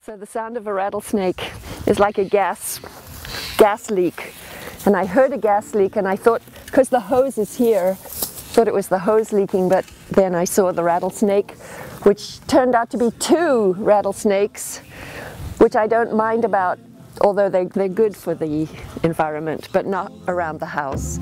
So the sound of a rattlesnake is like a gas leak. And I heard a gas leak and I thought, because the hose is here, thought it was the hose leaking, but then I saw the rattlesnake, which turned out to be 2 rattlesnakes, which I don't mind about, although they're good for the environment, but not around the house.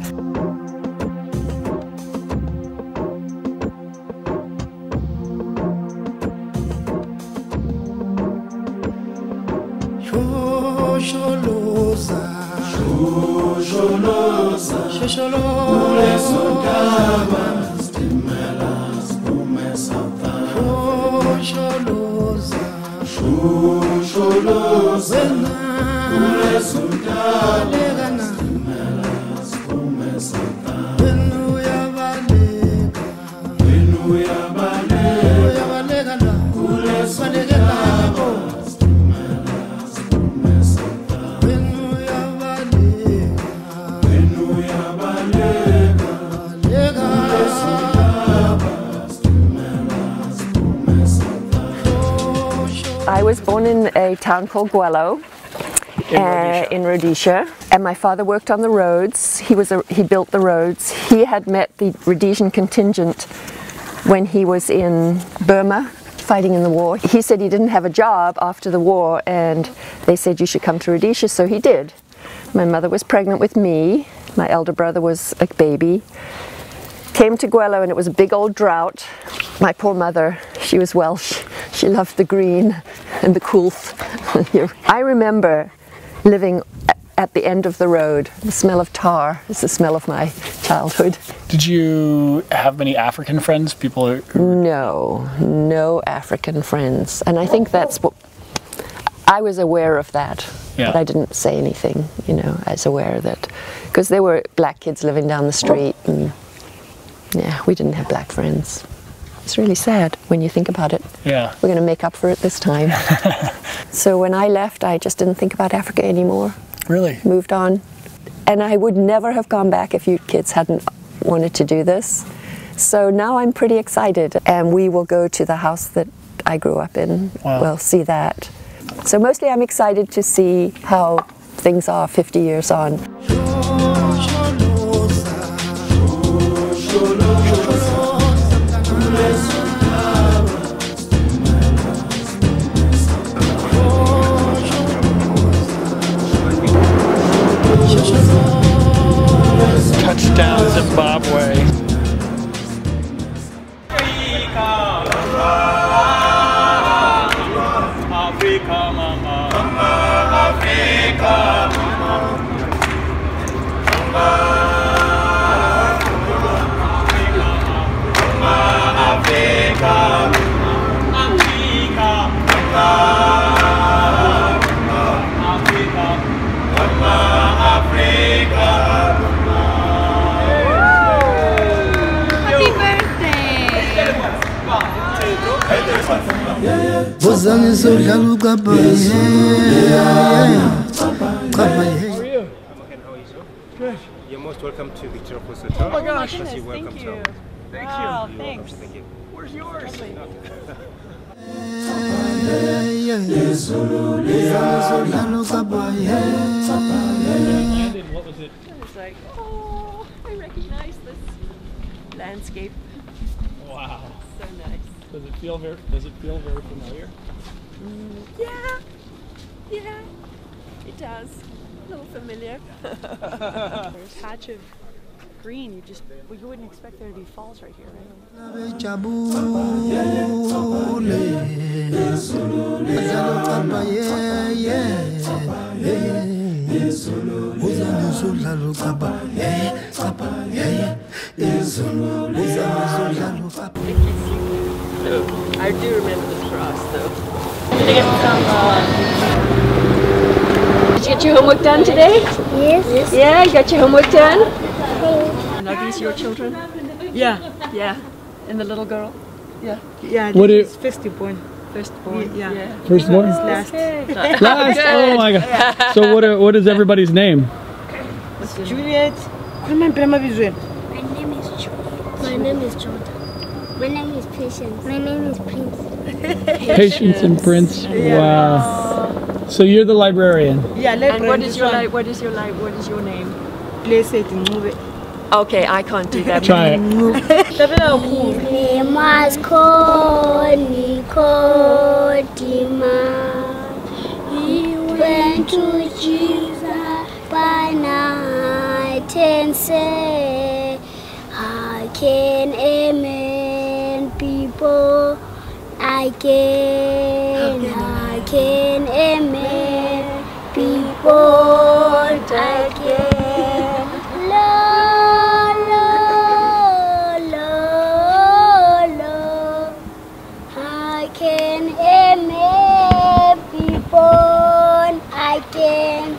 I was born in a town called Gwello in Rhodesia, and my father worked on the roads. He built the roads. He had met the Rhodesian contingent when he was in Burma fighting in the war. He said he didn't have a job after the war, and they said you should come to Rhodesia, so he did. My mother was pregnant with me. My elder brother was a baby. Came to Gwello and it was a big old drought. My poor mother, she was Welsh. She loved the green and the coolth. I remember living at the end of the road. The smell of tar is the smell of my childhood. Did you have many African friends? No African friends. And I think that's what, I was aware of that. Yeah. But I didn't say anything, you know, I was aware that, because there were black kids living down the street, and yeah, we didn't have black friends. It's really sad when you think about it. Yeah. We're going to make up for it this time. So when I left, I just didn't think about Africa anymore. Really? Moved on. And I would never have gone back if you kids hadn't wanted to do this. So now I'm pretty excited, and we will go to the house that I grew up in. Wow. We'll see that. So mostly I'm excited to see how things are 50 years on. Touchdown, Zimbabwe. Africa, mama. Africa, Good. You're most welcome to Victoria Falls Hotel. Oh my gosh! Thank you. Thank you. Wow, thanks. Thank you. Where's yours? What was it? I was like, oh, I recognize this landscape. Wow. So nice. Does it feel very familiar? Yeah, it does. A little familiar. There's a patch of green. You wouldn't expect there to be falls right here, right? I do remember this cross, though. Did you get Did you get your homework done today? Yes. Yeah, you got your homework done? And are these your children? Yeah. Yeah. And the little girl? Yeah. Yeah. What is firstborn? Firstborn. Yeah. Firstborn? Last. Last. Oh my God. So what is everybody's name? What's your Juliet. My name is Jordan. My name is Jordan. My name is Patience. My name is Prince. Patience and Prince. Wow. So you're the librarian. Yeah, And what is your name? Okay, I can't do that. Try it. His name was He went to Jesus by night and said, I can amen people. I can amen people. I can. La, la, la, la. I can amen people. I can.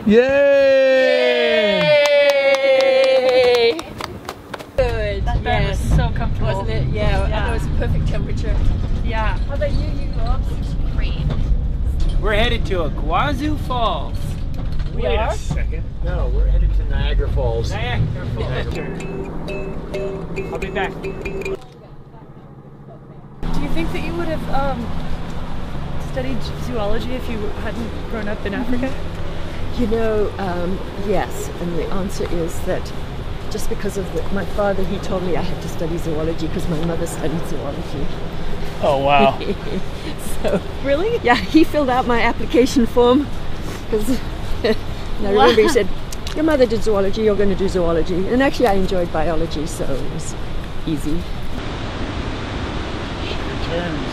Yay! Yay! Good. That bed was so comfortable. Wasn't it? Yeah, and it was a perfect temperature. Yeah. How about you? You go up? Great. We're headed to Iguazu Falls. We are? Second. No, we're headed to Niagara Falls. Niagara Falls. I'll be back. Do you think that you would have studied zoology if you hadn't grown up in Africa? You know, yes, and the answer is that just because of my father, he told me I had to study zoology because my mother studied zoology. Oh, wow. So, Really? yeah, he filled out my application form because I remember he said, your mother did zoology, you're going to do zoology. And actually I enjoyed biology, so it was easy. Returns.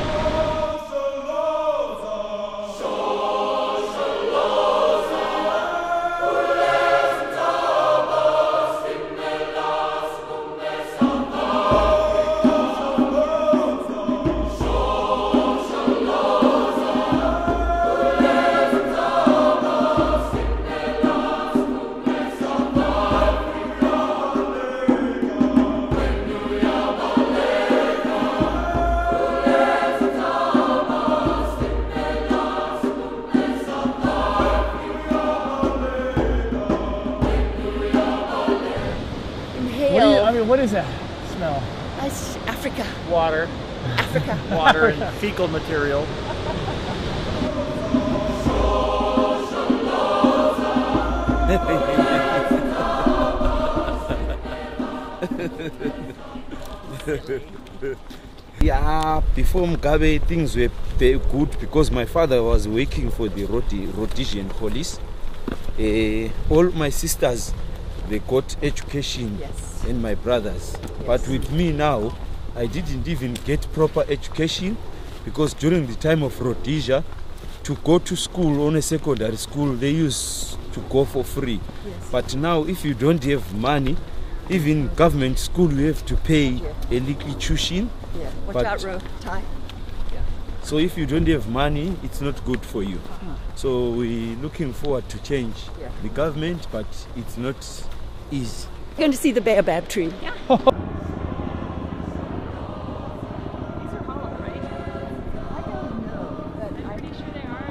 What is that smell? That's Africa. Water. Africa. Water and fecal material. Yeah, before Mugabe things were good because my father was working for the Rhodesian police. All my sisters, they got education, Yes. and my brothers. Yes. But with me now, I didn't even get proper education because during the time of Rhodesia, to go to school on a secondary school, they used to go for free. Yes. But now, if you don't have money, even government school, you have to pay a little tuition. Yeah. Watch But- out, Ro. Ty. So if you don't have money, it's not good for you. So we're looking forward to change Yeah. the government, but it's not easy. Going to see the baobab tree. These are hollow, right? I don't know, but I'm pretty sure they are.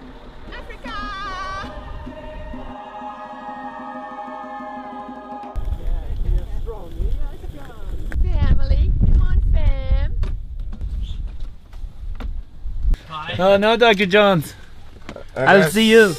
family. Come on, fam. Oh, no, Dr. Jones. I'll see you.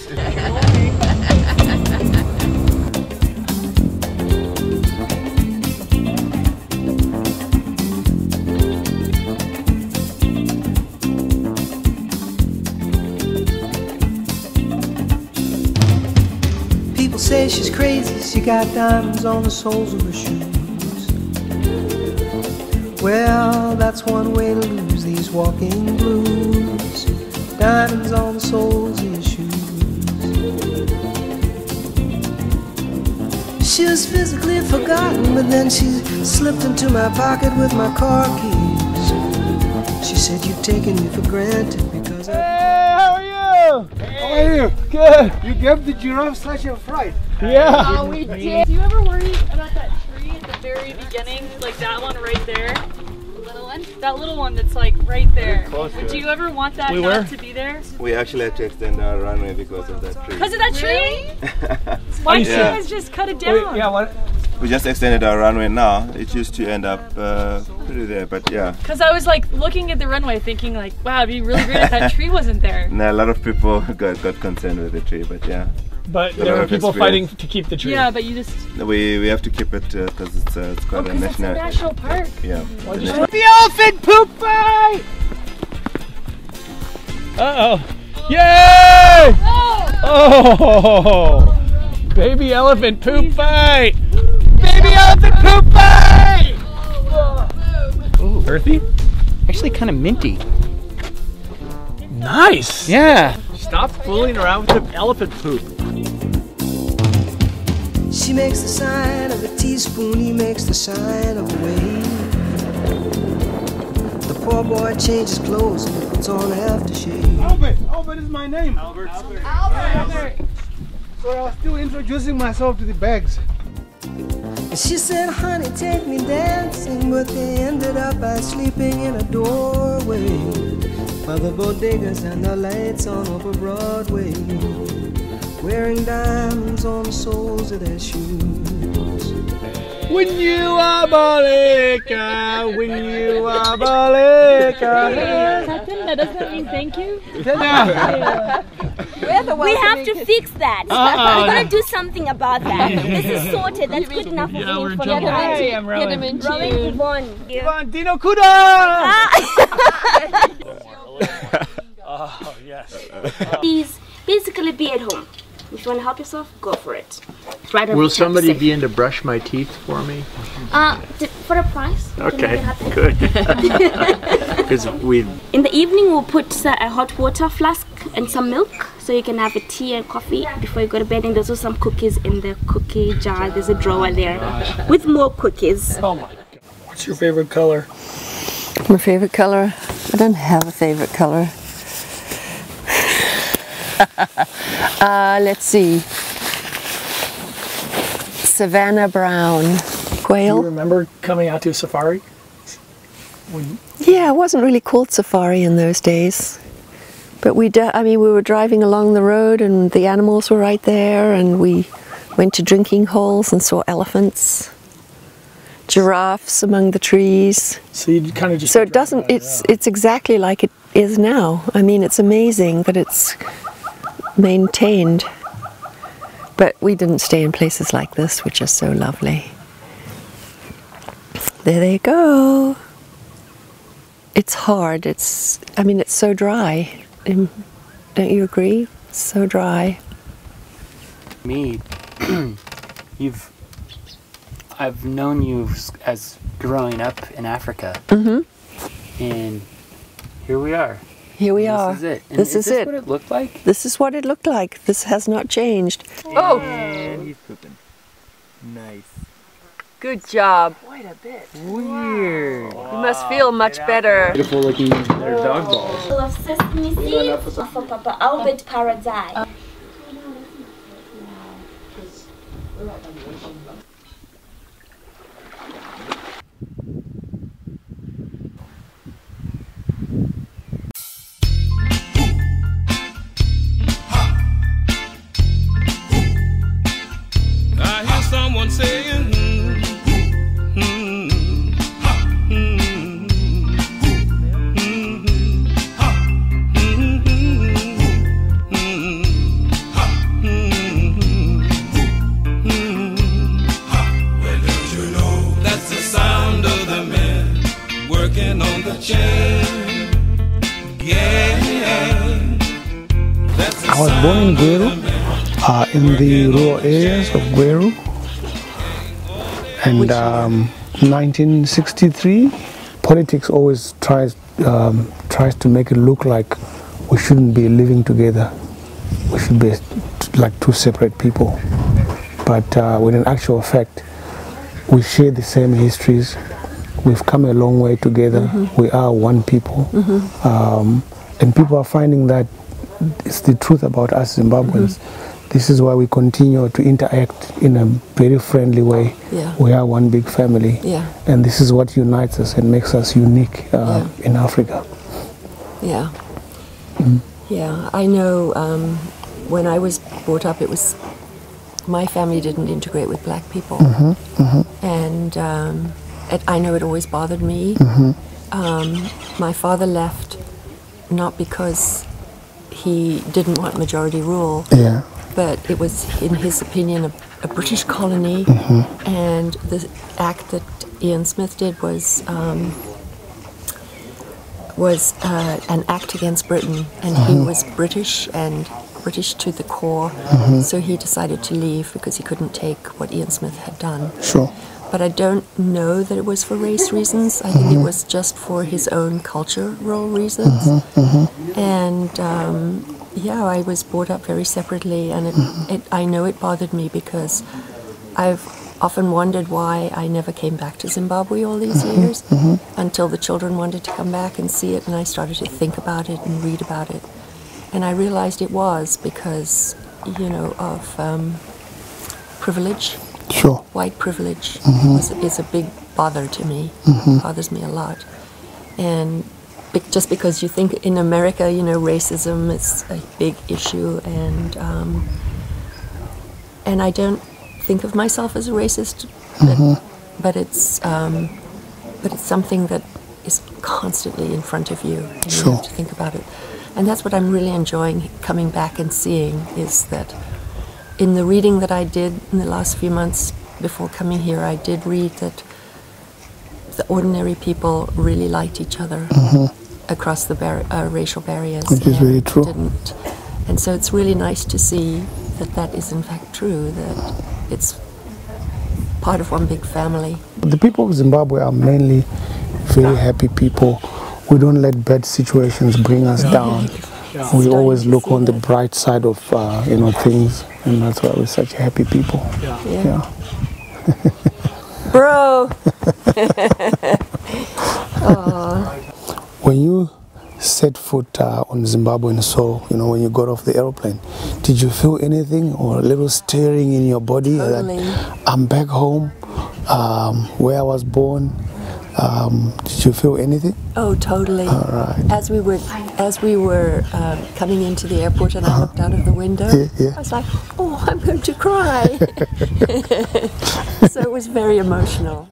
People say she's crazy, she got diamonds on the soles of her shoes. Well, that's one way to lose these walking blues. Diamonds on the soles of your shoes. She was physically forgotten, but then she slipped into my pocket with my car keys. She said, you've taken me for granted because I... Hey, how are you? How are you? Good. You gave the giraffe such a fright. Yeah. Oh, we did. Do you ever worry about that tree at the very beginning? Like that one right there? Little one? That little one that's like right there. Do you ever want that not to be there? We actually had to extend our runway because of that tree. Because of that tree? Why didn't you guys just cut it down? Wait, yeah, what? we just extended our runway now. It used to end up pretty there, but yeah. Because I was like looking at the runway thinking like, wow, it'd be really great if that tree wasn't there. No, a lot of people got concerned with the tree, but yeah. But there were people fighting to keep the tree. Yeah, but you just... We have to keep it because it's quite a national... it's a national park. Yeah. The elephant poop fight! Uh-oh. Yay! Oh! Baby elephant poop fight! Baby elephant poop fight! Ooh, earthy? Actually kind of minty. Nice! Yeah! Stop fooling around with the elephant poop. She makes the sign of a teaspoon, he makes the sign of a wave. The poor boy changes clothes and puts on aftershave. Albert is my name. Albert. So I was still introducing myself to the bags. And she said, honey, take me dancing, but they ended up by sleeping in a doorway by the bodegas and the lights on over Broadway, wearing diamonds on the soles of their shoes. When you are Baleka, when you are Baleka. Captain, that doesn't mean thank you? We have to fix that. We're going to do something about that. This is sorted. That's good enough for me. Hey, I'm Rowing Yvonne. Yvonne, Dino Kuda! Oh, yes. Please, basically be at home. If you want to help yourself, go for it. Right. Will somebody be in to brush my teeth for me? For a price. Okay, good. Because in the evening, we'll put a hot water flask and some milk, so you can have a tea and coffee before you go to bed. And there's also some cookies in the cookie jar. There's a drawer there with more cookies. Oh my God. What's your favorite color? My favorite color? I don't have a favorite color. Let's see. Savannah brown. Quail. Do you remember coming out to a safari? Yeah, it wasn't really called safari in those days. But we were driving along the road and the animals were right there, and we went to drinking holes and saw elephants, giraffes among the trees. So you kind of just... So it doesn't, it's exactly like it is now. I mean, it's amazing that it's maintained. But we didn't stay in places like this, which are so lovely. There they go. It's hard. It's so dry. Don't you agree? It's so dry. me, I've known you as growing up in Africa. Mm-hmm. And here we are. Here we are. This is it. And this is it. What it looked like? This is what it looked like. This has not changed. Oh! And he's pooping. Nice. Good job. Quite a bit. Weird. You must feel much better. Beautiful looking, they're dog balls. Full of sesame seeds for Papa Albert Paradise. I hear someone saying, I was born in Gweru, in the rural areas of Gweru, and 1963. Politics always tries to make it look like we shouldn't be living together. We should be like two separate people. But when in actual fact, we share the same histories. We've come a long way together. Mm-hmm. We are one people. Mm-hmm. And people are finding that it's the truth about us Zimbabweans. Mm-hmm. This is why we continue to interact in a very friendly way. Yeah. We are one big family. Yeah. And this is what unites us and makes us unique in Africa. Yeah. Mm-hmm. Yeah, I know when I was brought up, it was my family didn't integrate with black people. And I know it always bothered me. My father left not because he didn't want majority rule, but it was, in his opinion, a British colony, and the act that Ian Smith did was an act against Britain, and he was British and British to the core, so he decided to leave because he couldn't take what Ian Smith had done. Sure. But I don't know that it was for race reasons. I think it was just for his own cultural reasons. And yeah, I was brought up very separately, and I know it bothered me because I've often wondered why I never came back to Zimbabwe all these years until the children wanted to come back and see it, and I started to think about it and read about it. And I realized it was because, you know, of privilege. Sure. White privilege is a big bother to me. Bothers me a lot. And just because you think in America, you know, racism is a big issue, and I don't think of myself as a racist, but it's something that is constantly in front of you, and you have to think about it. And that's what I'm really enjoying coming back and seeing, is that in the reading that I did in the last few months before coming here, I did read that the ordinary people really liked each other across the racial barriers. Which is really true. And so it's really nice to see that that is in fact true, that it's part of one big family. The people of Zimbabwe are mainly very happy people. We don't let bad situations bring us down. We always look on the bright side of you know, things, and that's why we're such happy people. Bro. When you set foot on Zimbabwean soil, you know, when you got off the aeroplane, did you feel anything, or a little stirring in your body? Totally. That I'm back home, where I was born. Did you feel anything? Oh, totally. All right. As we were coming into the airport, and I looked out of the window, I was like, oh, I'm going to cry. So it was very emotional.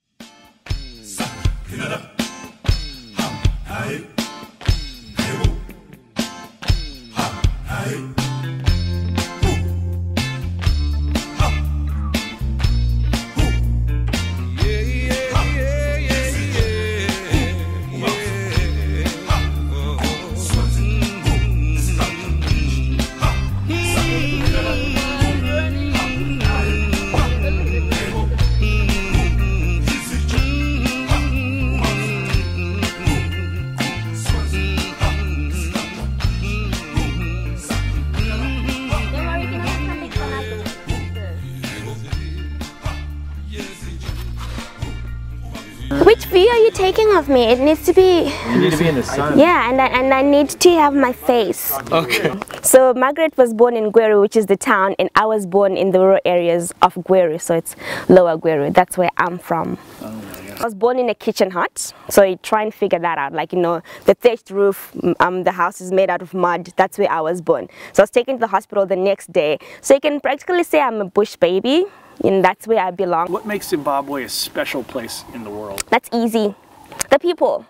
Which view are you taking of me? It needs to be... You need to be in the sun. Yeah, and I need to have my face. Okay. So Margaret was born in Gweru, which is the town, and I was born in the rural areas of Gweru, so it's Lower Gweru. That's where I'm from. I was born in a kitchen hut, so you try and figure that out. Like, you know, the thatched roof, the house is made out of mud. That's where I was born. So I was taken to the hospital the next day. So you can practically say I'm a bush baby, and that's where I belong. What makes Zimbabwe a special place in the world? That's easy. The people.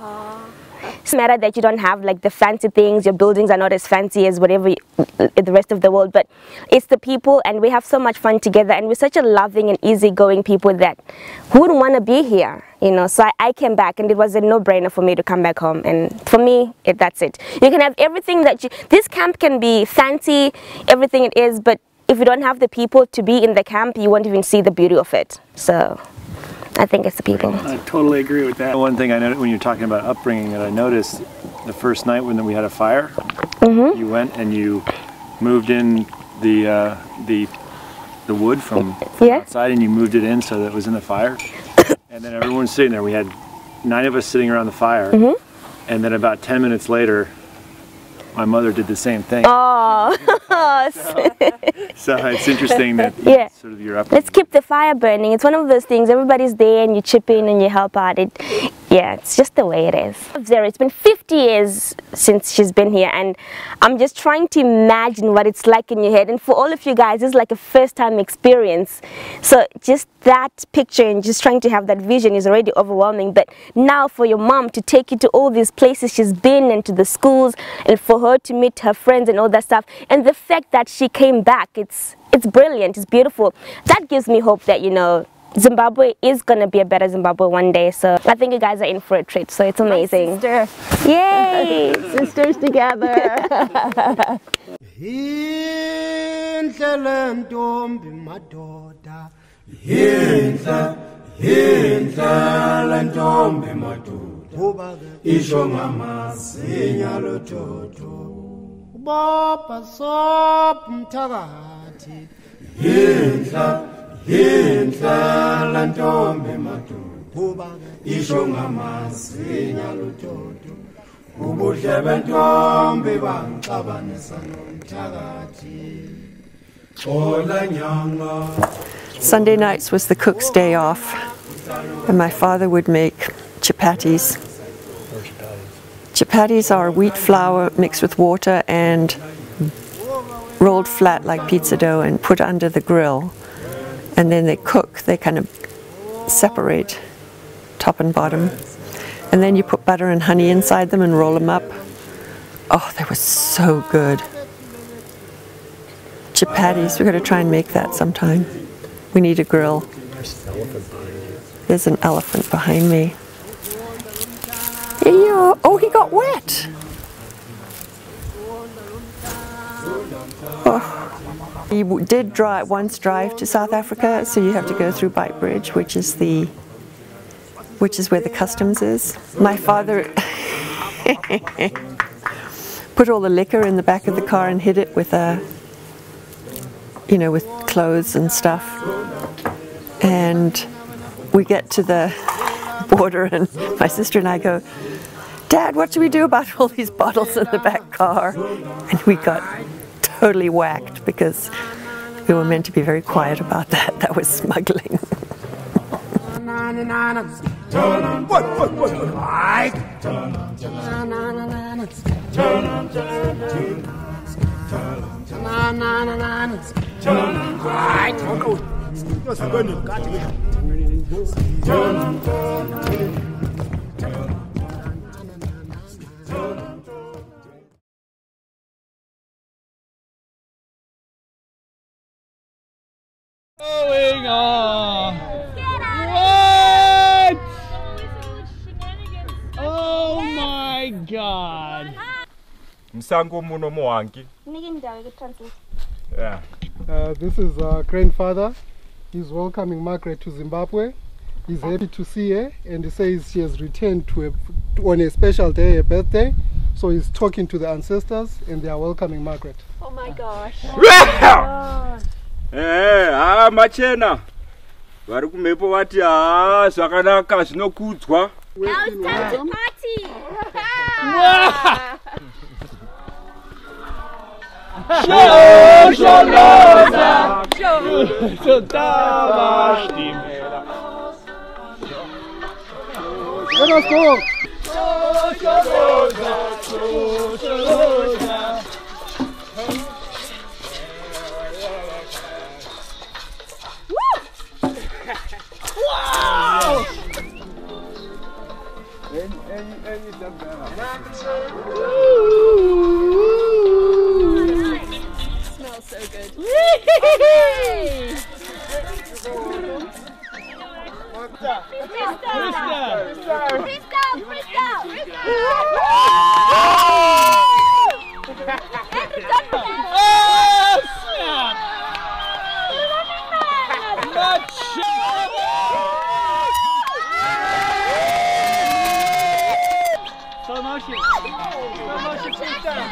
It's a matter that you don't have like the fancy things, your buildings are not as fancy as whatever the rest of the world, but it's the people, and we have so much fun together, and we're such a loving and easygoing people that who wouldn't want to be here, you know. So I came back, and it was a no-brainer for me to come back home, and for me that's it. You can have everything that this camp can be fancy, everything it is, but if you don't have the people to be in the camp, you won't even see the beauty of it. So I think it's the people. I totally agree with that. One thing I noticed when you're talking about upbringing that I noticed the first night when we had a fire, you went and you moved in the wood from outside, and you moved it in so that it was in the fire. And then everyone's sitting there. We had 9 of us sitting around the fire, and then about 10 minutes later, my mother did the same thing. Oh, So it's interesting that Yeah. sort of you're up. Let's keep the fire burning. It's one of those things, everybody's there and you chip in and you help out. Yeah, it's just the way it is. It's been 50 years since she's been here, and I'm just trying to imagine what it's like in your head. And for all of you guys, it's like a first-time experience. So just that picture and just trying to have that vision is already overwhelming. But now for your mom to take you to all these places she's been and to the schools, and for her to meet her friends and all that stuff, and the fact that she came back, it's brilliant, it's beautiful. That gives me hope that, you know, Zimbabwe is going to be a better Zimbabwe one day. So I think you guys are in for a treat, so it's amazing. My sister. Yay! Sisters together. Sunday nights was the cook's day off, and my father would make chapatis. Chapatis are wheat flour mixed with water and rolled flat like pizza dough and put under the grill, and then they cook. They kind of separate top and bottom, and then you put butter and honey inside them and roll them up. Oh, they were so good. Chapatis, we're going to try and make that sometime. We need a grill. There's an elephant behind me. Yeah. Oh, he got wet. Oh. We did once drive to South Africa, so you have to go through Beitbridge, which is where the customs is. My father put all the liquor in the back of the car and hid it with with clothes and stuff. And we get to the border, and my sister and I go, "Dad, what do we do about all these bottles in the back car?" And we got totally whacked because we were meant to be very quiet about that. That was smuggling. Going on. What? Oh my God. Msango muno mohangi. Yeah. This is our grandfather. He's welcoming Margaret to Zimbabwe. He's happy to see her, and he says she has returned on a special day, a birthday. So he's talking to the ancestors, and they are welcoming Margaret. Oh my gosh. Oh machena. Vari kumepo vati zvakanaka zvinokudzwa. Now it's time to party. Let us go. Wow! Smells so good. Slow motion. Slow motion freestyle.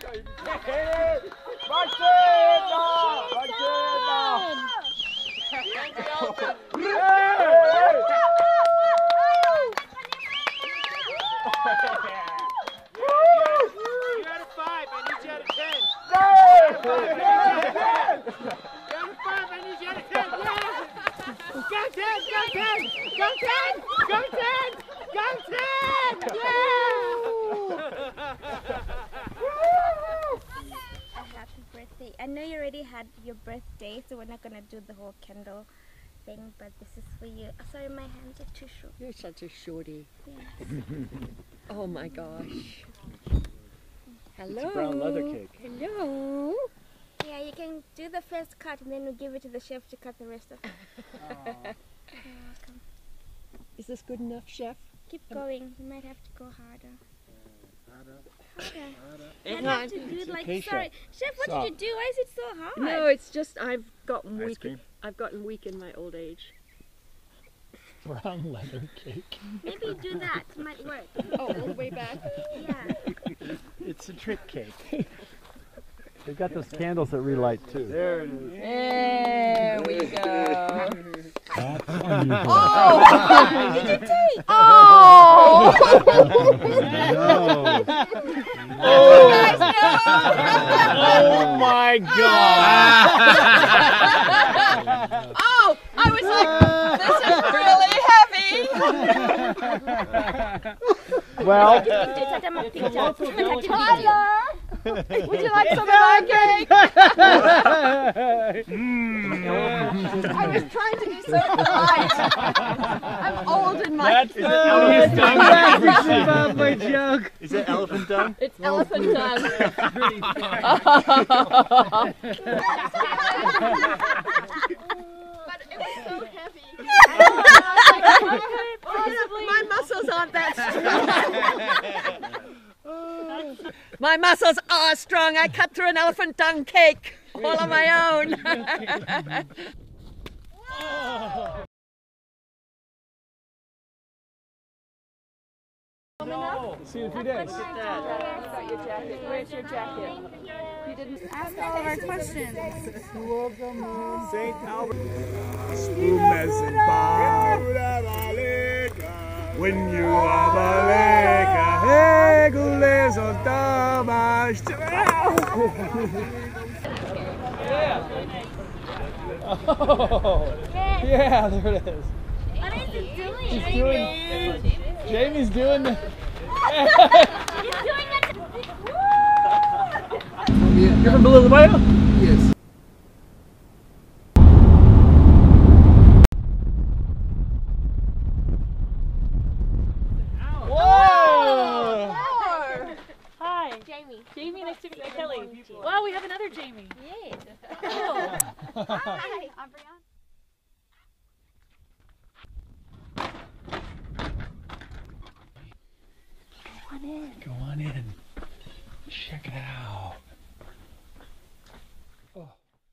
I know you already had your birthday, so we're not gonna do the whole candle thing, but this is for you. Oh, sorry, my hands are too short. You're such a shorty. Yes. Oh my gosh. Hello. It's a brown leather cake. Hello. Yeah, you can do the first cut and then we'll give it to the chef to cut the rest of it. You're welcome. Is this good enough, chef? Keep going. You might have to go harder. Harder. Hang You have on. to do it like, okay, sorry. Chef, what did you do? Why is it so hard? No, it's just I've gotten Ice weak. cream? I've gotten weak in my old age. Brown leather cake. Maybe do that. Might work. Oh, all the way back. Yeah. It's a trick cake. They've got those candles that relight too. There it is. There we go. That's unusual. Oh! Did you take? Oh! No. Oh! Guys, no! Oh my God! Oh! I was like, this is really heavy. Well, Tyler! Would you like some of our cake? I was trying to be so polite. I'm old in my... that's the Zimbabwe joke. Is it elephant dung? It's elephant dung. But it was so heavy. My muscles aren't that strong. My muscles are strong. I cut through an elephant dung cake all on my own. No. See you in 2 days. Got your jacket. Where's your jacket? You didn't Ask all of our questions. St. Albert. When you are Maleka, hey, gules on Tabash. Oh, yeah, there it is. What is it doing? He's doing. Jamie's doing the. He's doing it. You're from below the bio? Yes. Whoa! Hi. Jamie. Jamie, nice to meet you. Kelly. Wow, we have another Jamie. Yay. Cool. Hi. I'm Brianna. Go on in. Check it out. Oh.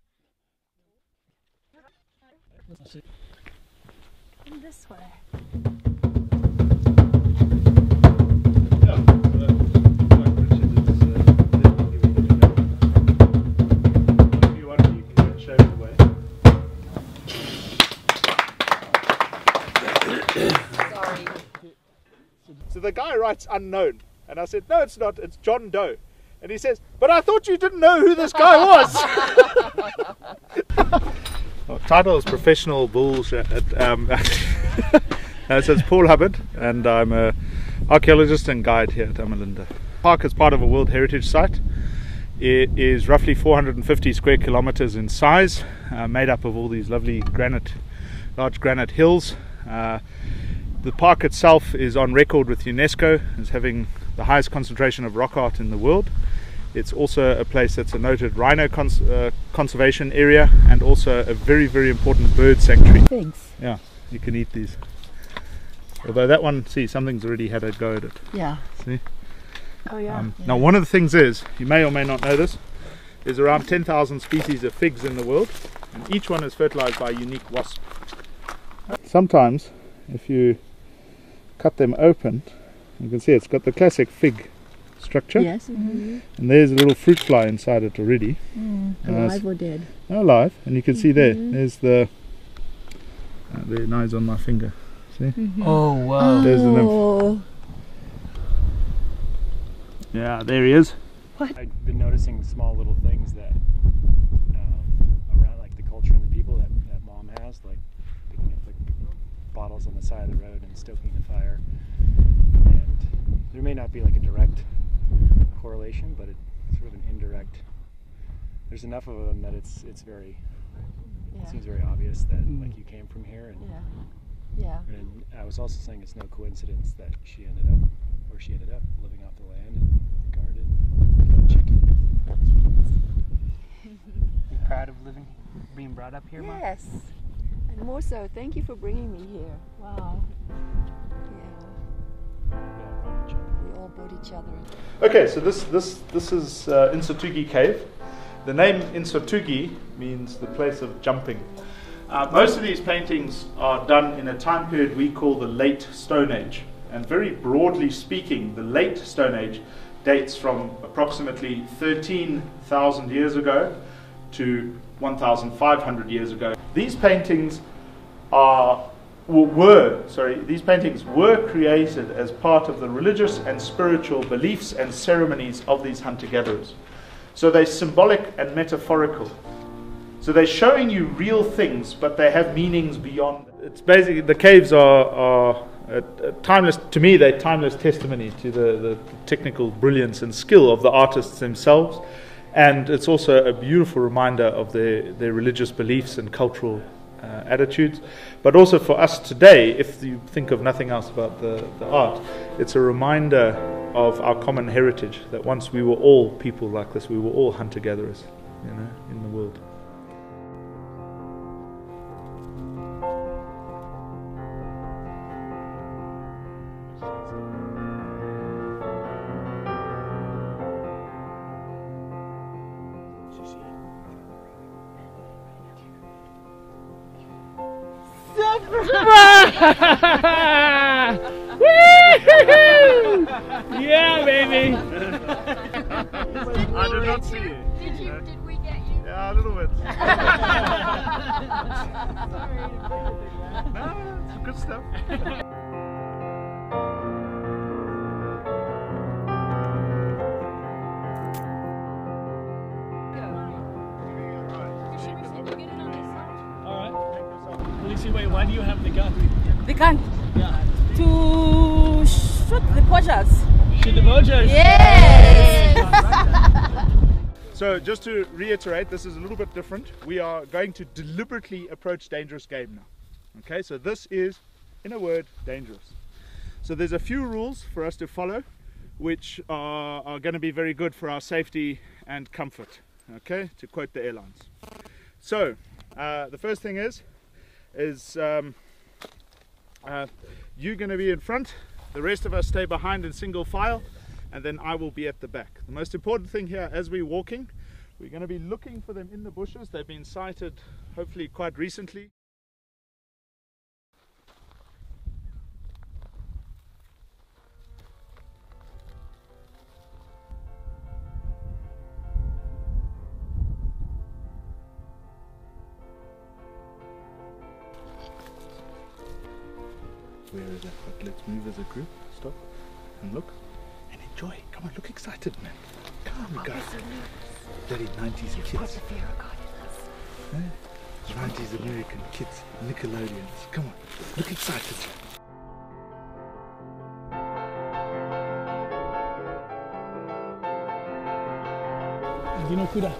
Let's see. Come this way. So the guy writes unknown, and I said, no, it's not, it's John Doe. And he says, but I thought you didn't know who this guy was. Well, title is Professional Bullshit. So it's Paul Hubbard, and I'm an archaeologist and guide here at Amalinda. The park is part of a World Heritage Site. It is roughly 450 square kilometers in size, made up of all these lovely large granite hills. The park itself is on record with UNESCO as having the highest concentration of rock art in the world. It's also a place that's a noted rhino conservation area, and also a very, very important bird sanctuary. Thanks. Yeah, you can eat these. Although that one, see, something's already had a go at it. Yeah. See? Oh yeah. Now one of the things is, you may or may not know this, there's around 10,000 species of figs in the world, and each one is fertilized by a unique wasp. Sometimes, if you cut them open, you can see it's got the classic fig structure. Yes. And there's a little fruit fly inside it already. Alive or dead? Alive, and you can see there's the there, now he's on my finger. See? Oh wow! There's the nymph. Yeah, there he is. I've been noticing small little things that around, like the culture and the people that Mom has, like picking up the bottles on the side of the road and stoking the fire. And there may not be like a direct correlation, but it's sort of an indirect. There's enough of them that it's very. It seems very obvious that like you came from here, and and I was also saying it's no coincidence that she ended up where she ended up, living off the land and the garden, chickens. You proud of being brought up here, Mom? Yes, and more so. Thank you for bringing me here. Wow. Yeah. We all brought each other. Okay, so this is Insatugi Cave. The name Insatugi means the place of jumping. Most of these paintings are done in a time period we call the Late Stone Age. And very broadly speaking, the Late Stone Age dates from approximately 13,000 years ago to 1,500 years ago. These paintings were created as part of the religious and spiritual beliefs and ceremonies of these hunter-gatherers. So they're symbolic and metaphorical. So they're showing you real things, but they have meanings beyond. It's basically, the caves are timeless, to me they're timeless testimony to the technical brilliance and skill of the artists themselves. And it's also a beautiful reminder of their religious beliefs and cultural attitudes. But also for us today, if you think of nothing else about the art, it's a reminder of our common heritage, that once we were all people like this, we were all hunter-gatherers, in the world. Yeah, baby. I did not see it. Did we get you? Yeah, a little bit. Sorry. No, it's good stuff. Wait, why do you have the gun? The gun? Yeah. To shoot the poachers. Shoot the poachers? Yes! So just to reiterate, this is a little bit different. We are going to deliberately approach dangerous game now. Okay, so this is, in a word, dangerous. So there's a few rules for us to follow, which are going to be very good for our safety and comfort, okay, to quote the airlines. So the first thing is you're going to be in front, the rest of us stay behind in single file, and then I will be at the back. The most important thing here, as we're walking, we're going to be looking for them in the bushes. They've been sighted hopefully quite recently. Where is that? But let's move as a group. Stop and look and enjoy. Come on, look excited, man. Come on, guys. Very 90s kids. 90s American kids, Nickelodeons. Come on, look excited. Kuda.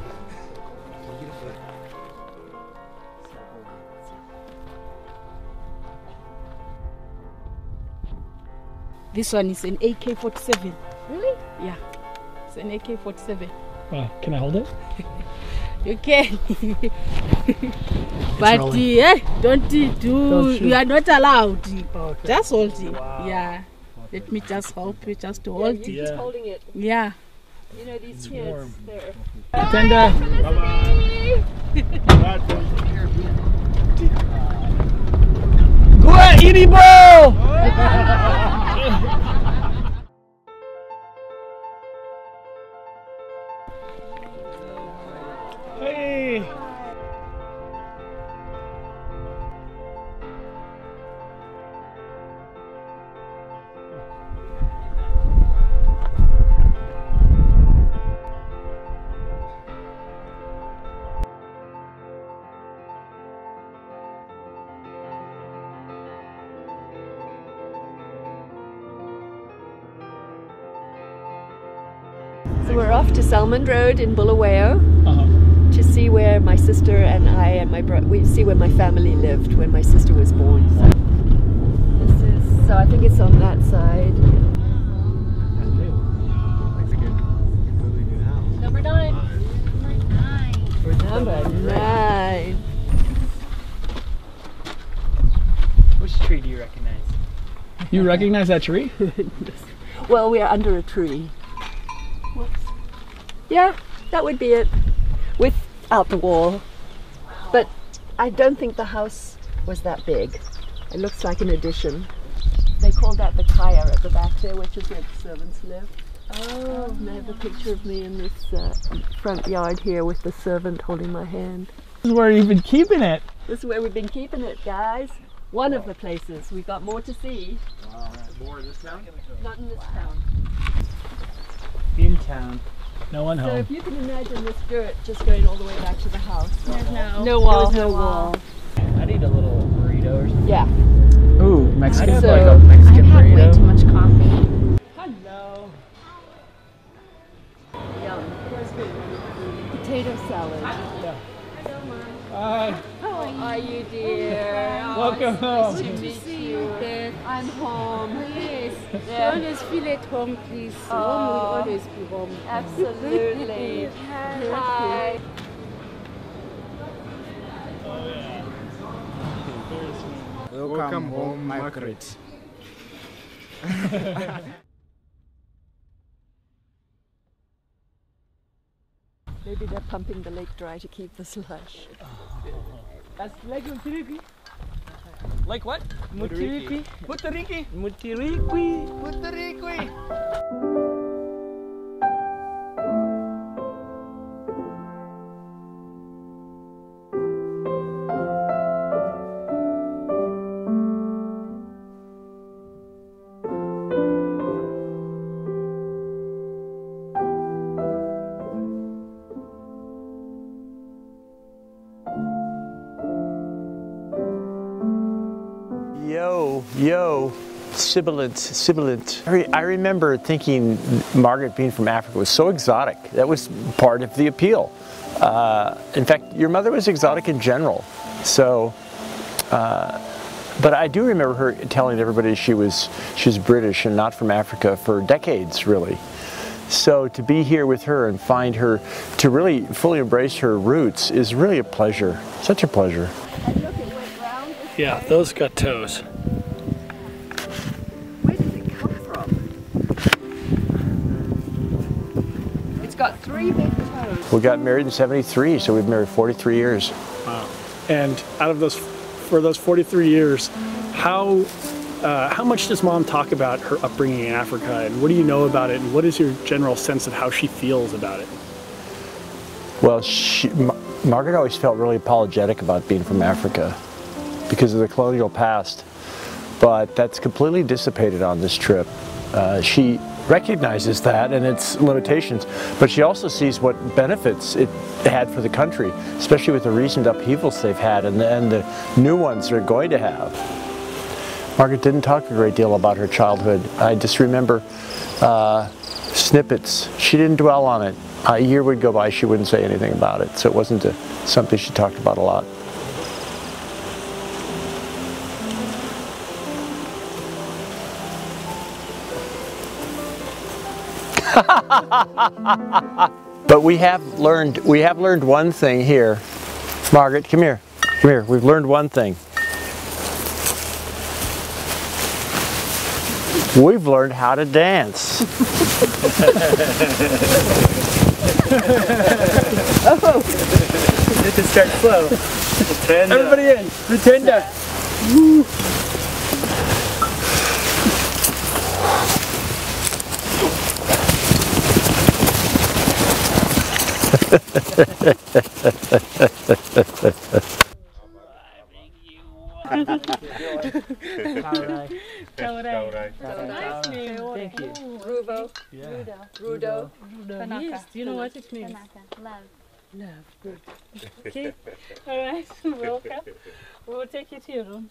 This one is an AK-47. Really? Yeah, it's an AK-47. Wow, can I hold it? You can. But don't do, you are not allowed. Okay. Just hold it. Wow. Yeah. Let me just help you just to hold it. You're just holding it. Yeah. You know these kids, they're... Tender. Bye-bye. Go ahead, Edie Ball! Hey! So we're off to Salmond Road in Bulawayo to see where my sister and I and my brother, we see where my family lived when my sister was born. So I think it's on that side. Number 9. Number 9. Which tree do you recognize? You recognize that tree? Well, we are under a tree. Whoops. Yeah, that would be it. Without the wall. But I don't think the house was that big. It looks like an addition. They called that the kaya at the back there, which is where the servants live. Oh, and they have a picture of me in this front yard here with the servant holding my hand. This is where you've been keeping it. This is where we've been keeping it, guys. One of the places. We've got more to see. Wow. More in this town? Not in this town. In town. No one So home. if you can imagine this dirt just going all the way back to the house. No wall. There was no wall. I need a little burrito or something. Yeah. Ooh, Mexican. So, like a Mexican I've had burrito. way too much coffee. Hello. Yum. Potato salad. Yeah. Hello, Mom. Hi. How are you, dear? Welcome home. Nice to meet you. I'm home. Yes. Yeah. Always feel at home, please. Home will always be home. Absolutely. Hi. Welcome home, Margaret. Maybe they're pumping the lake dry to keep the slush. That's like Mutiriki. Like what? Mutiriki. Mutiriki. Mutiriki. Mutiriki. Yo, sibilant. I remember thinking Margaret being from Africa was so exotic. That was part of the appeal. In fact, your mother was exotic in general. So, but I do remember her telling everybody she was British and not from Africa for decades, really. So to be here with her and find her, to really fully embrace her roots is really a pleasure. Such a pleasure. Yeah, those got toes. Where does it come from? It's got 3 big toes. We got married in '73, so we've married 43 years. Wow. And out of those, for those 43 years, how much does Mom talk about her upbringing in Africa, and what do you know about it, and what is your general sense of how she feels about it? Well, Margaret always felt really apologetic about being from Africa because of the colonial past, but that's completely dissipated on this trip. She recognizes that and its limitations, but she also sees what benefits it had for the country, especially with the recent upheavals they've had and the new ones they're going to have. Margaret didn't talk a great deal about her childhood. I just remember snippets. She didn't dwell on it. A year would go by, she wouldn't say anything about it, so it wasn't something she talked about a lot. But we have learned one thing here. Margaret, come here. Come here. We've learned one thing. We've learned how to dance. Oh. You have to start slow. Everybody in. Rotunda. Woo. Thank you. Ruvo. Yeah. Rudo. Yes, do you know what it means? Love. Love, good. Okay, alright, welcome. We'll take you to your rooms.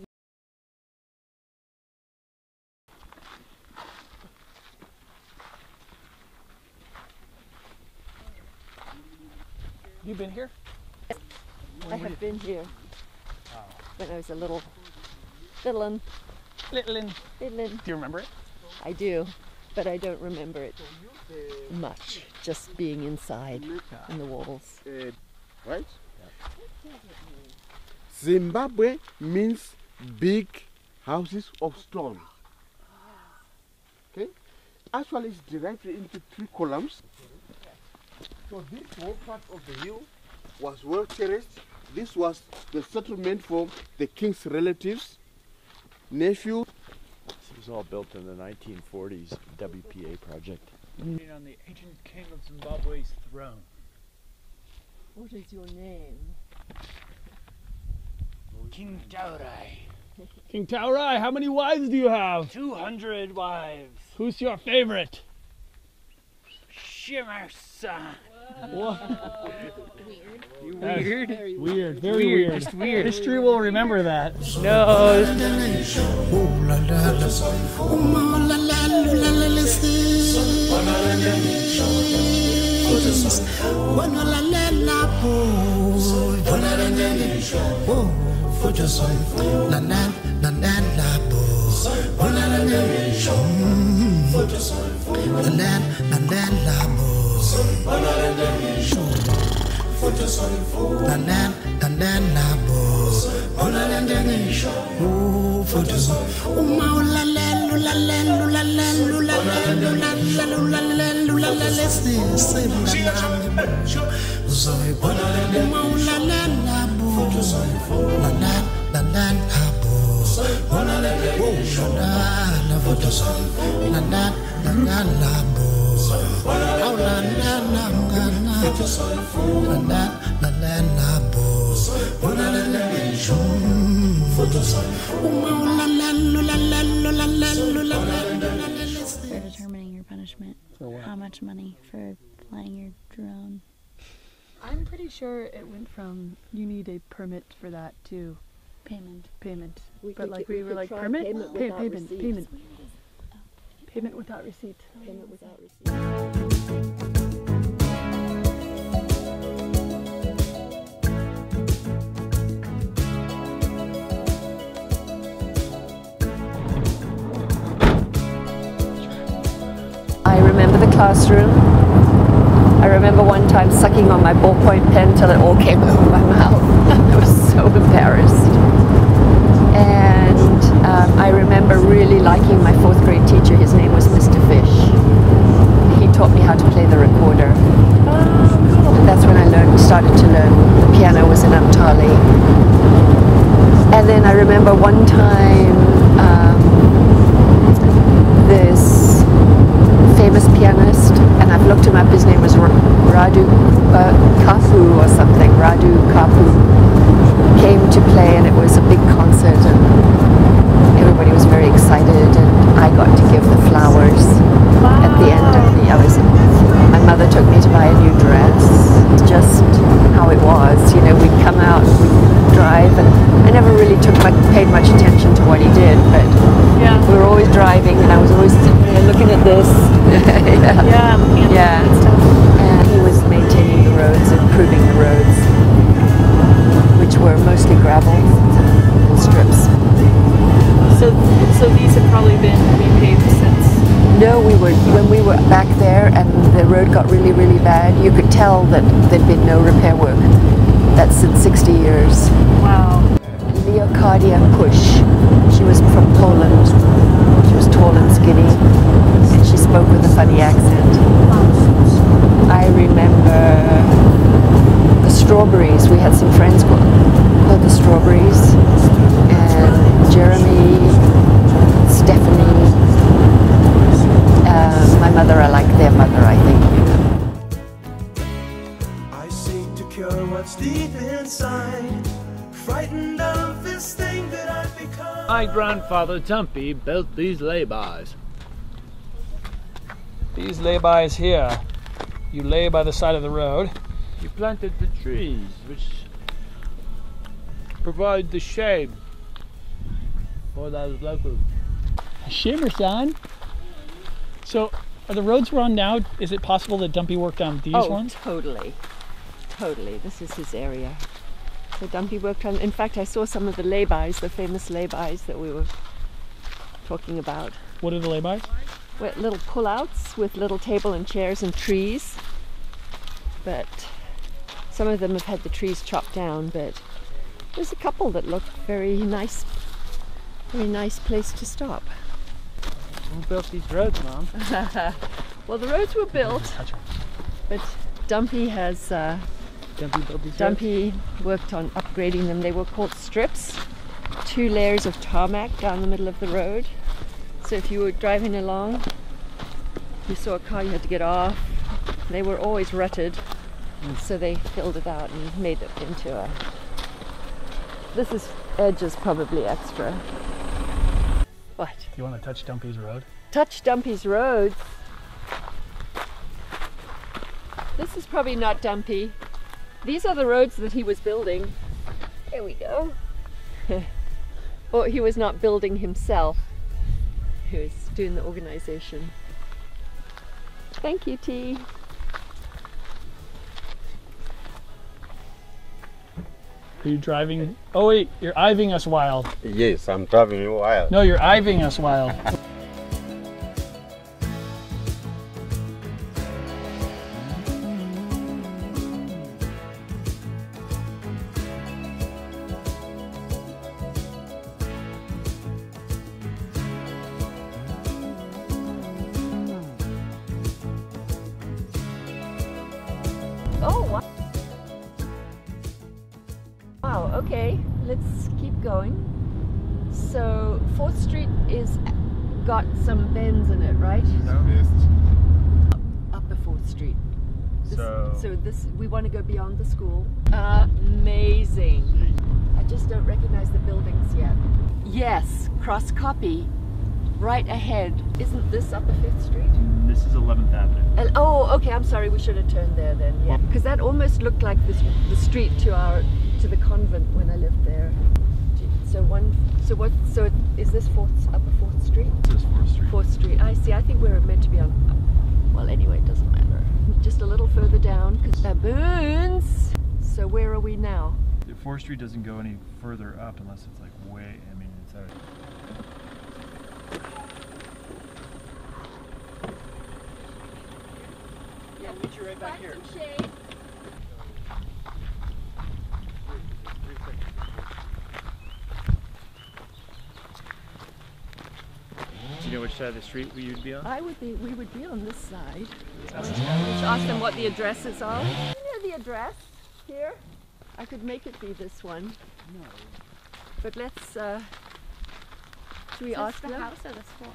You been here? I have been here when I was a little one. Do you remember it? I do, but I don't remember it much. Just being inside in the walls. Right? Zimbabwe means big houses of stone. Okay? Actually, it's divided into 3 columns. So this whole part of the hill was well terraced. This was the settlement for the king's relatives, nephew. This was all built in the 1940s WPA project. On the ancient king of Zimbabwe's throne. What is your name? King Taurai. King Taurai, how many wives do you have? 200 wives. Who's your favorite? Shimersa. What? Weird. Weird, very weird. Just weird. History will remember that. No. For determining your punishment, how much money for flying your drone? I'm pretty sure it went from you need a permit for that to payment. But like we were like permit, payment without receipt. Payment without receipt. I remember the classroom. I remember one time sucking on my ballpoint pen till it all came over my mouth. I was so embarrassed. And I remember really liking my 4th grade teacher. His name was Mr. Fish. He taught me how to play the recorder. And that's when I started to learn. The piano was in Umtali. And then I remember one time this famous pianist, and I've looked him up, his name was Radu Kapu or something, Radu Kapu, came to play, and it was a big concert and everybody was very excited, and I got to give the flowers at the end of my mother took me to buy a new dress. It's just how it was, you know, we'd come out, we'd drive, and I never really paid much attention to what he did, but we were always driving and I was always sitting there looking at this. Yeah. And he was maintaining the roads, improving the roads, which were mostly gravel strips. So these have probably been repaved since? No, when we were back there and the road got really, really bad, you could tell that there'd been no repair work. That's since 60 years. Wow. Leocadia Push. She was from Poland. She was tall and skinny, and she spoke with a funny accent. I remember the Strawberries. We had some friends called the Strawberries, and Jeremy, Stephanie, my mother, I like their mother, I think. cure what's deep inside. Frightened of this thing that I've become. My grandfather Dumpy built these lay-bys. These lay-bys here, you lay by the side of the road. He planted the trees which provide the shade for those locals. Shimmer, son. So, are the roads we're on now, is it possible that Dumpy worked on these ones? Totally. Totally. This is his area. So Dumpy worked on, in fact, I saw some of the lay-bys, the famous lay-bys that we were talking about. What are the lay-bys? With little pull-outs with little table and chairs and trees. But some of them have had the trees chopped down, but there's a couple that look very nice place to stop. Who built these roads, Mom? Well, the roads were built, but Dumpy has Dumpy worked on upgrading them. They were called strips, 2 layers of tarmac down the middle of the road. So if you were driving along, you saw a car, you had to get off. They were always rutted, so they filled it out and made it into a... This edge is probably extra. What? Do you want to touch Dumpy's road? Touch Dumpy's roads? This is probably not Dumpy. These are the roads that he was building. There we go. Or he was not building himself. He was doing the organization. Thank you, T. Are you driving? Oh wait, you're iving us wild. Yes, I'm driving you wild. No, you're iving us wild. Oh, wow. Wow, okay, let's keep going. So 4th Street is got some bends in it, right? Upper 4th Street. We want to go beyond the school. Amazing. I just don't recognize the buildings yet. Yes, cross copy. Right ahead. Isn't this upper 5th Street? This is 11th Avenue. Oh, okay, I'm sorry, we should have turned there then, yeah. Because that almost looked like the street to the convent when I lived there. So is this upper 4th Street? This is 4th Street. 4th Street, I see. I think we're meant to be on, well anyway, it doesn't matter. Just a little further down, because baboons! So where are we now? 4th Street doesn't go any further up unless it's like it's out. Yeah, I'll meet you right back here. Do you know which side of the street we would be on? We would be on this side. Let's ask them what the addresses are. You know the address here? I could make it be this one. No. But let's, should we ask them? the house or the school?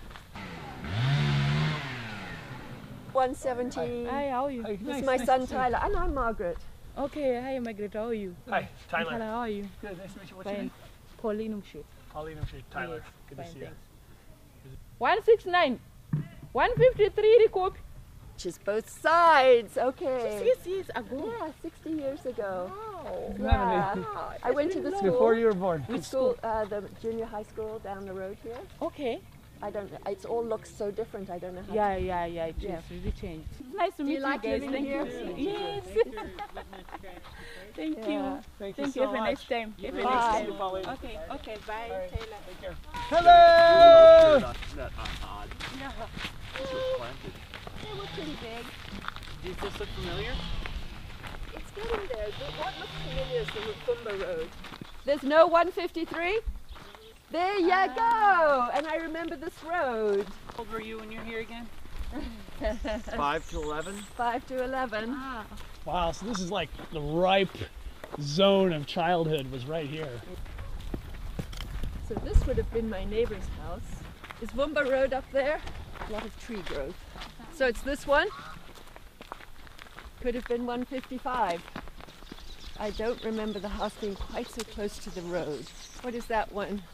170. Hi, how are you? This is my son Tyler, and I'm Margaret. Okay, hi Margaret, how are you? Hi, Tyler. Tyler, how are you? Good, nice to meet you. What's your Fine. name? Pauline Umshit. Pauline Umshit. Tyler. Yes, Good to fine, see you. thanks. 169. 153 recoup. Which is both sides, okay. Yes, ago. Yeah, 60 years ago. Wow. Yeah. I went to the school. Before you were born. Which school? The junior high school down the road here. Okay. I don't know. It all looks so different. I don't know how. Yeah. It really changed. It's nice to meet you like guys. living here? Yes. Thank you. Yeah. Thank you Thank so you. Have a much. nice time. You Have a too. nice Thank time. you, Pauline. Okay. Bye. Bye. Taylor. Take care. Hello! Not odd. Yeah. This was planted. They were pretty big. Does this look familiar? It's getting there. What looks familiar is the Rufumba Road. There's no 153? There you go! And I remember this road. How old were you when you were here again? 5 to 11? 5 to 11. Ah. Wow, so this is like the ripe zone of childhood was right here. So this would have been my neighbor's house. Is Vumba Road up there? A lot of tree growth. So it's this one? Could have been 155. I don't remember the house being quite so close to the road. What is that one?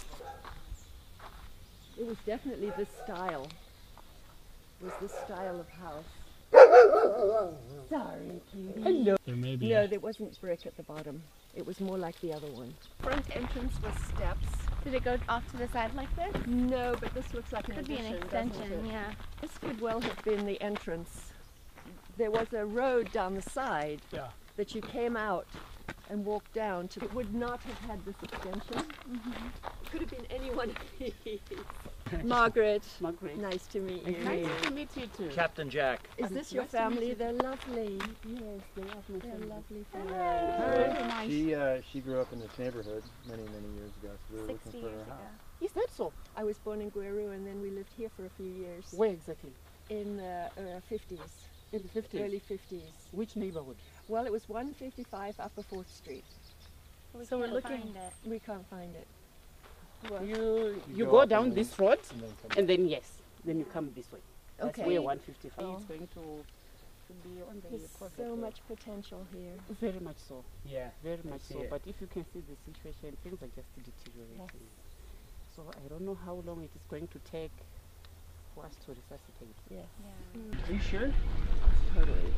It was definitely this style. It was this style of house. Sorry, cutie. Hello. There may be. No, there wasn't brick at the bottom. It was more like the other one. Front entrance was steps. Did it go off to the side like this? No, but this looks like Could be an extension, yeah. This could well have been the entrance. There was a road down the side that you came out and walked down to. It would not have had this extension. It could have been any one of these. Margaret. Margaret. Nice to meet you. Nice to meet you too. Captain Jack. Is this your family? They're lovely. Yes, they are my They're family. lovely Very nice. She grew up in this neighborhood many years ago, so we were looking for her house. Is that so? I was born in Gweru and then we lived here for a few years. Where exactly? In the 50s. In the 50s? Early 50s. Which neighborhood? Well, it was 155 Upper 4th Street. So we're looking. We can't find it. Well, You go down this road and then then you come this way. That's Okay. where 155 Oh. is going to be on the There's perfect so road. much potential here. Very much so. Yeah. Very much see so. it. But if you can see the situation, things are just deteriorating. So I don't know how long it is going to take for us to resuscitate. Yes. Are you sure? Totally.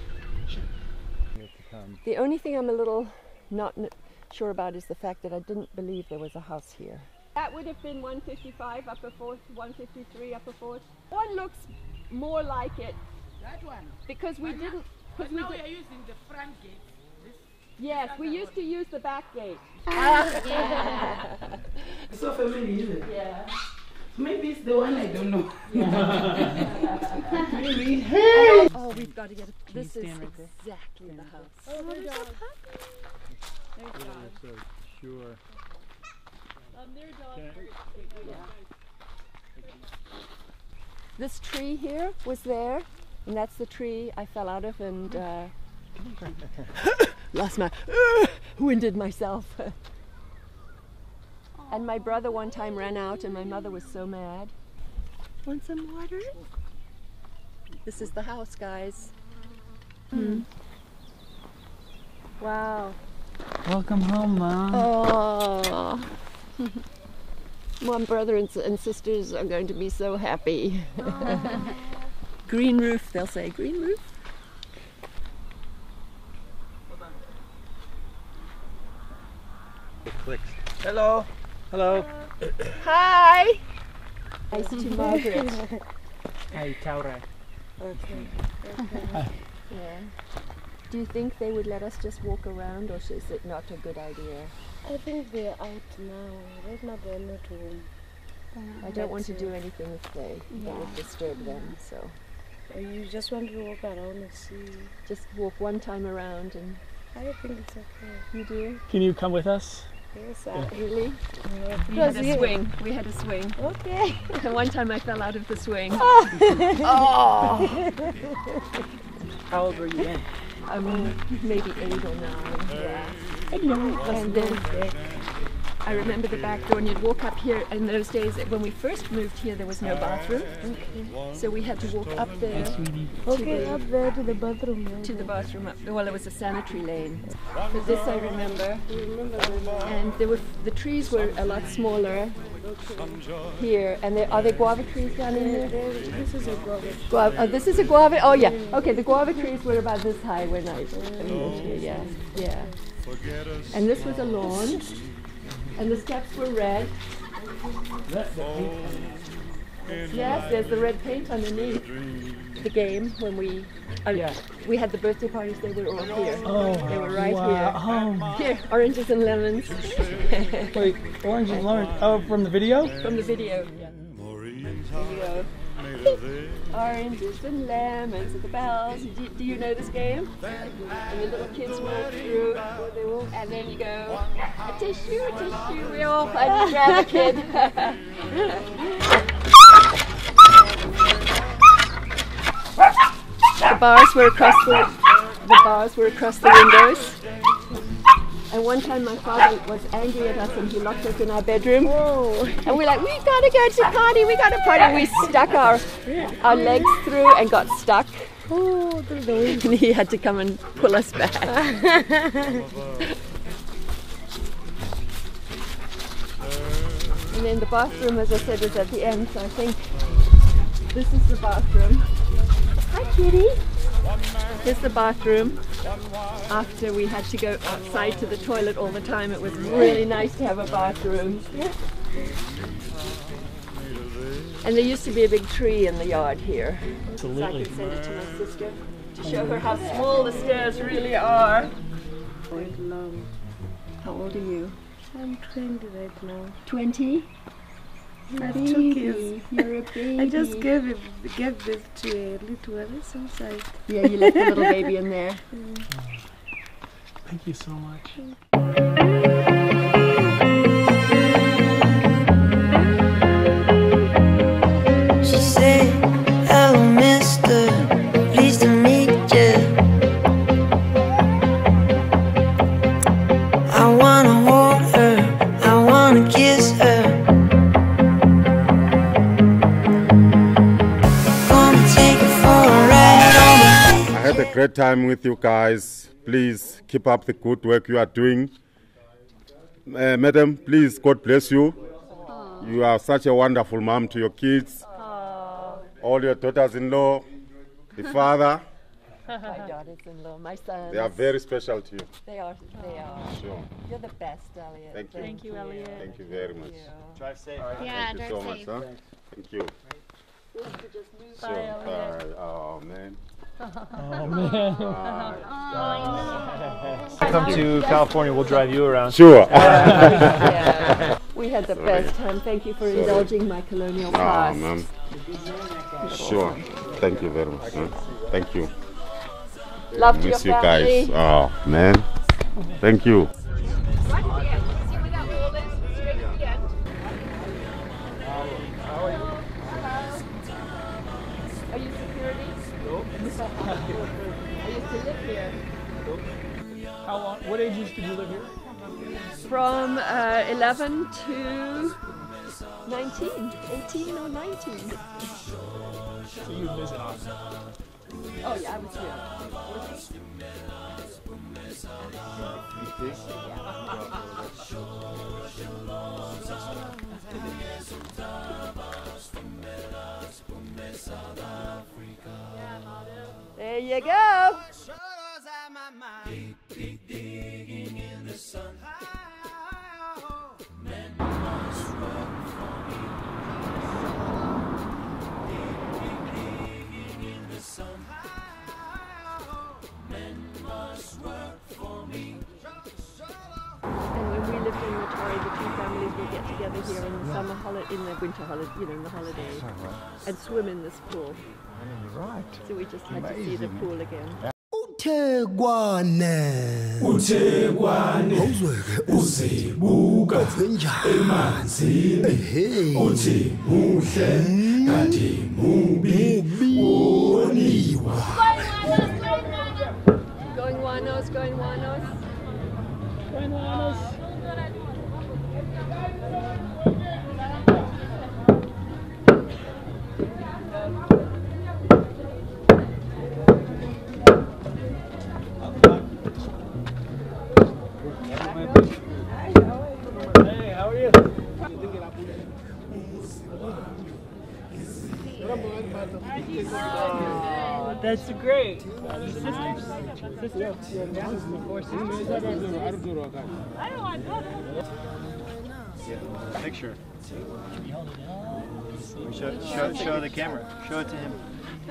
Come. The only thing I'm a little not sure about is the fact that I didn't believe there was a house here. That would have been 155 Upper 4th, 153 Upper 4th. One looks more like it That one. because we didn't. But now we are using the front gate. Yes, we used to use the back gate. So familiar, isn't it? Yeah. Maybe it's the one I don't know. Maybe. Oh, we've got to get it. This is exactly the house. Oh, my God. There's dog. So sure. Their dog. This tree here was there, and that's the tree I fell out of and lost my winded myself. And my brother one time ran out and my mother was so mad. Want some water? This is the house, guys. Wow. Welcome home, Mom. Oh. Mom, brother and sisters are going to be so happy. Green roof, they'll say. Green roof? It clicks. Hello. Hello. Hi. Nice to Margaret. Hey, Taura. Okay. Yeah. Do you think they would let us just walk around, or is it not a good idea? I think they're out now. Right now they're not home. I don't want to do anything if that would disturb them. So You just want to walk around and see. just walk one time around, and I think it's okay. you do. Can you come with us? Yes, Really? We Because had a swing. We had a swing. Okay. And one time I fell out of the swing. Oh. How old were you then? Maybe 8 or 9. Yeah. And then I remember the back door, and you'd walk up here. In those days, when we first moved here, there was no bathroom, so we had to walk up there. Okay, up there to the bathroom. To the bathroom. Well, there was a sanitary lane. But this I remember. And there were the trees were a lot smaller here. And are there guava trees down in there? This is a guava. Oh, this is a guava. Oh yeah. Okay, the guava trees were about this high when I moved here. Yeah, yeah. And this was a lawn. And the steps were red. Yes, there's the red paint underneath. The game when we had the birthday parties, they were all here. Oh, they were right wow. here. Here, oranges and lemons. Wait, oranges and lemons? Oh, from the video? From the video. Yeah. Video. Oranges and lemons at the bells. Do you know this game? And the little kids walk through, and then you go, a tissue, we all and you grab a kid. The bars were across the windows. And one time my father was angry at us and he locked us in our bedroom. Whoa. And we're like, we gotta go to party, we gotta party. We stuck our legs through and got stuck. Oh, there's the wind. And he had to come and pull us back. And then the bathroom, as I said, was at the end, so I think this is the bathroom. Hi, kitty. Here's the bathroom. After we had to go outside to the toilet all the time, it was really nice to have a bathroom. And there used to be a big tree in the yard here. Absolutely. So I can send it to my sister to show her how small the stairs really are. How old are you? I'm 20 right now. 20? I have Baby, 2 kids. you're a baby. I just gave birth to a little one. It's inside. Yeah, you left the little baby in there. Thank you so much. She said, hello mister, pleased to meet you. I wanna hold her, I wanna kiss her. Gonna take her for a ride on my... I had a great time with you guys. Please keep up the good work you are doing. Madam, please, God bless you. You are such a wonderful mom to your kids. All your daughters-in-law, the father. My daughters-in-law, my sons. They are very special to you. They are. Sure. You're the best, Elliot. Thank you. Thank you, Elliot. Thank you very much. Drive safe. Yeah, Thank you so much, huh? Thank you. Bye, Elliot. Bye. Oh, man. Oh, man. Come to California, we'll drive you around. Sure. Yeah. We had the best time. Thank you for indulging my colonial past. ma'am. Sure. Thank you very much. Man. Thank you. Love to Miss your you family. guys. Oh, man. Thank you. Are you security? No. I used to live here. How long? What ages did you live here? From 11 to 19, 18 or 19. So you visit often? Oh yeah, I was here. There you go. Digging in the sun. Men must work for me. Digging in the sun. Men must work for me. And when we lived in Matari, the two families would get together here in the summer holiday, in the winter holiday, in the holidays, and swim in this pool. Right. So we just had to see the pool again. Uthekwane Awuzweke uzibuka emanzini uthi muhle kanti mubi woniwa. Going Wanos, going Wanos. Going Wanos. Hey, how are you? Oh, that's great. Sisters? Sisters? Yeah, four sisters. I don't want Picture. Show the camera. Show it to him.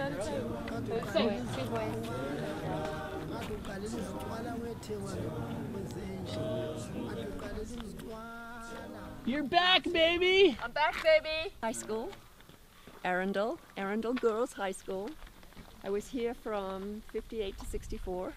You're back, baby! I'm back, baby! High school, Arundel Girls High School. I was here from 58 to 64.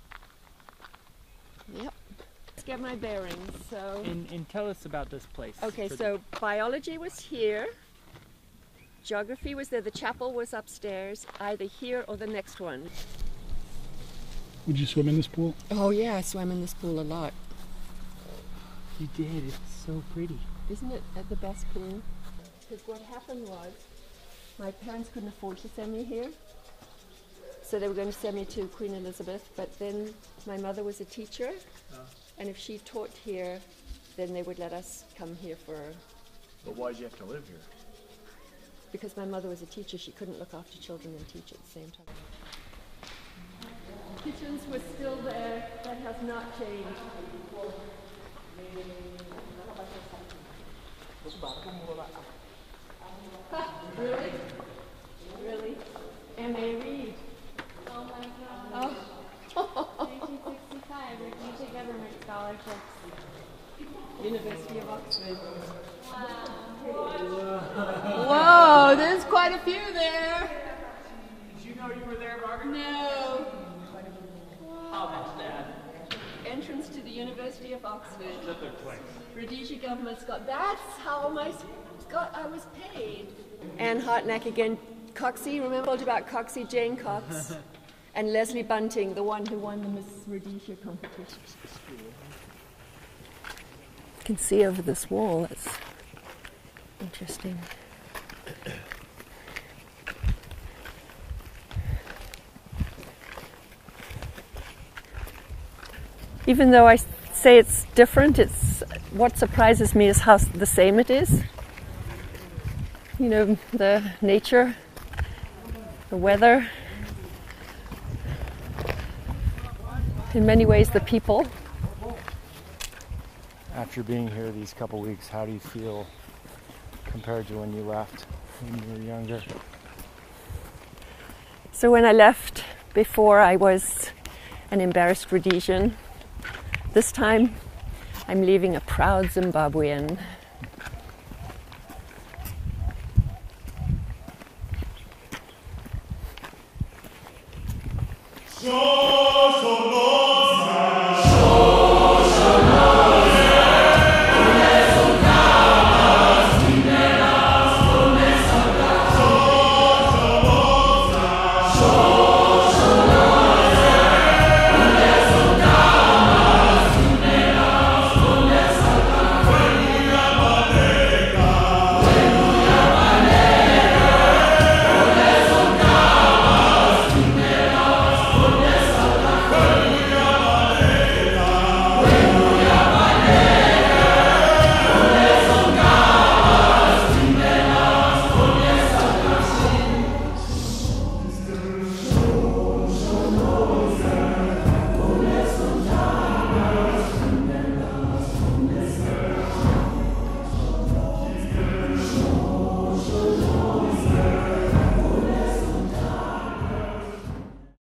Yep. Let's get my bearings. So. And tell us about this place. Okay, so biology was here. Geography was there. The chapel was upstairs, either here or the next one. Would you swim in this pool? Oh yeah, I swam in this pool a lot. You did. It's so pretty. Isn't it the best pool? Because what happened was, my parents couldn't afford to send me here. So they were going to send me to Queen Elizabeth, but then my mother was a teacher, and if she taught here, then they would let us come here for... But why did you have to live here? Because my mother was a teacher, she couldn't look after children and teach at the same time. Kitchens were still there, that has not changed. Really? Really? M.A. Reed. Oh my God. Oh. 1965, Rhodesia government scholarships. University of Oxford. Whoa, there's quite a few there. Did you know you were there, Margaret? No. Oh, that's bad. Entrance to the University of Oxford. Rhodesia government's got. That's how I was paid. Anne Hartnack again. Coxie, remember I told you about Coxie, Jane Cox, and Leslie Bunting, the one who won the Miss Rhodesia competition. You can see over this wall. It's interesting. Even though I say it's different, what surprises me is how the same it is. You know, the nature, the weather, in many ways the people. After being here these couple weeks, how do you feel compared to when you left when you were younger? So when I left before, I was an embarrassed Rhodesian. This time I'm leaving a proud Zimbabwean.